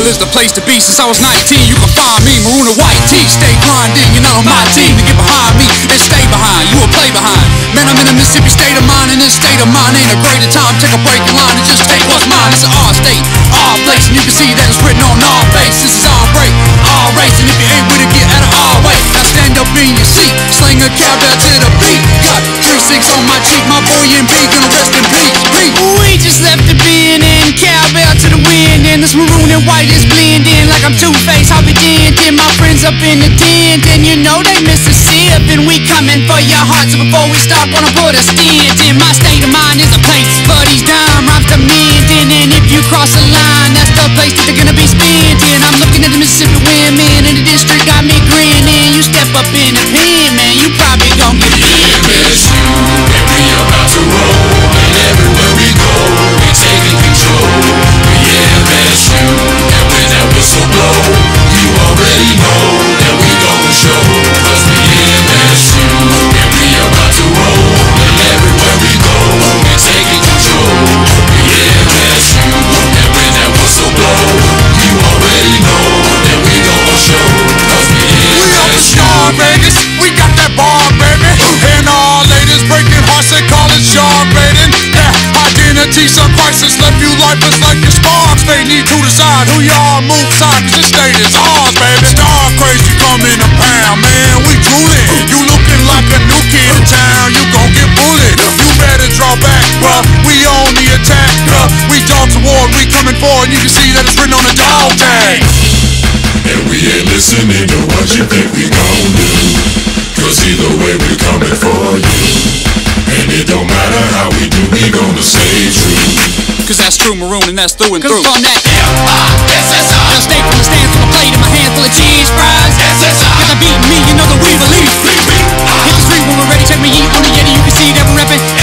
is the place to be. Since I was 19, you can find me, maroon and white tee. Stay grinding, you're not on my team to get behind me and stay behind. You will play behind. Man, I'm in a Mississippi state of mind, and this state of mind ain't a greater time. Take a break in line and just take what's mine. It's an our state, our place, and you can see that it's written on our face. This is our break, our race, and if you ain't with it, get out of our way. Now stand up in your seat, sling a cowbell to the beat. Got 3-6 on my cheek, my boy MB gonna rest in peace. We just left the bin and cowbell to the wind, and this maroon and white is blending like I'm Two-Face. I'll be denting my friends up in the tent, and you know they Mississippi, and we coming for your hearts. So before we start, gonna put a stint in. My state of mind is a place for these dime rhymes to mending, and if you cross the line, that's the place that they're gonna be spending. I'm looking at the Mississippi women in the district, got me grinning. You step up in the pen, man, you probably gon' get MSU, and we about to roll, and everywhere we go, we taking control. We MSU, and when that whistle blow, you already know that we gon' show. 'Cause we MSU, and we about to roll, and everywhere we go, we taking control. We MSU, and when that whistle blow, you already know that we gon' show. 'Cause we up the Star Vegas, we got that bar, baby. And all ladies breaking hearts, they call it shark baiting. That identity, some crisis left you lifeless like your sparks. They need to decide who y'all move side, 'cause this state is ours, baby. Star crazy coming to pound, man, we drooling. You looking like a new kid in town, you gon' get bullied. You better draw back, bruh, we on the attack, bruh. We dogs of war, we coming forward, you can see that it's written on the dog tag. And we ain't listening to what you think we gon' do, 'cause either way we coming for you. And it don't matter how we do, we gonna stay true. 'Cause that's true, maroon, and that's through and 'Cause through. on that M-I-S-S-I, now stay from the stands with a plate in my hand full of cheese fries. S-S-I, got the beat me, you know that we believe. Hit the street when we're ready, check me heat on the Yeti, you can see that we're reppin'.